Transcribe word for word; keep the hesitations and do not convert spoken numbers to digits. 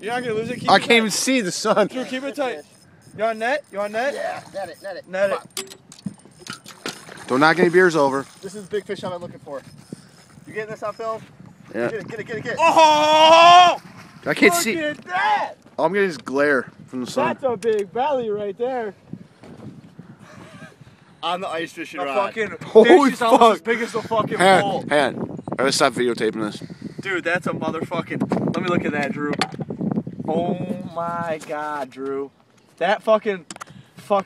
You're not gonna lose it. Keep I it can't tight. even see the sun. Drew, keep it tight. You on net? You on net? Yeah, net it, net it. Net it. Don't knock any beers over. This is the big fish I'm looking for. You getting this on film? Yeah. Get it, get it, get it, get it. Oh! I can't Look see. at that! All I'm getting is glare from the sun. That's a big belly right there. On the ice fishing The rod. fucking Holy fish is almost fuck. as big as the fucking Hand, pole. hand. I gotta stop videotaping this. Dude, that's a motherfucking... Let me look at that, Drew. Oh my God, Drew. That fucking...